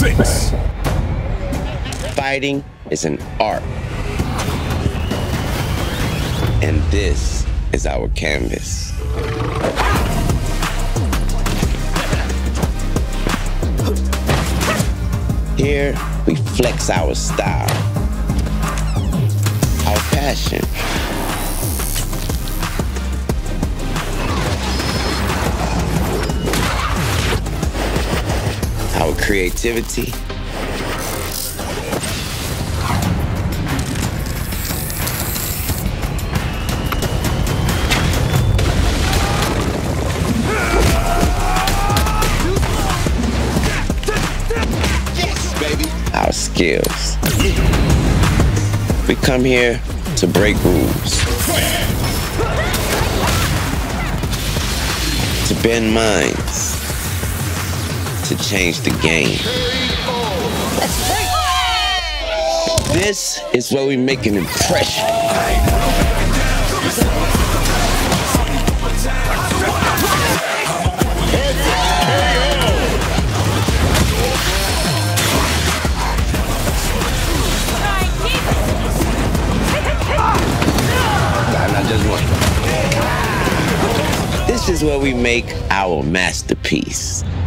6. Fighting is an art. And this is our canvas. Here, we flex our style, our passion, our creativity, our skills. We come here to break rules, to bend minds, to change the game. This is where we make an impression. This is where we make our masterpiece.